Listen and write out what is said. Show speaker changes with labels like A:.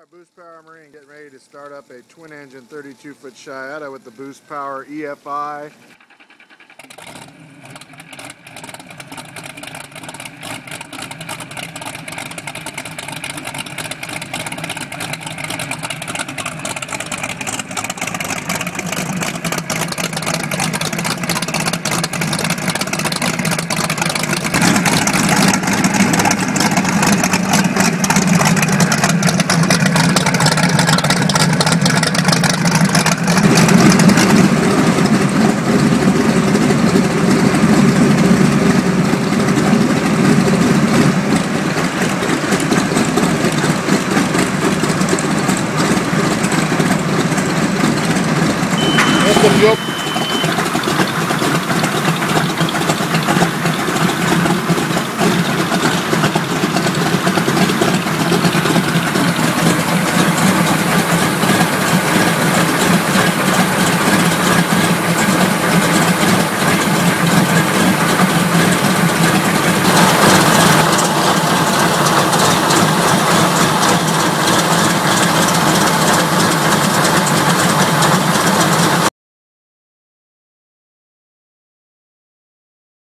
A: Boostpower Marine getting ready to start up a twin engine 32-foot Chiata with the Boostpower EFI. The fuel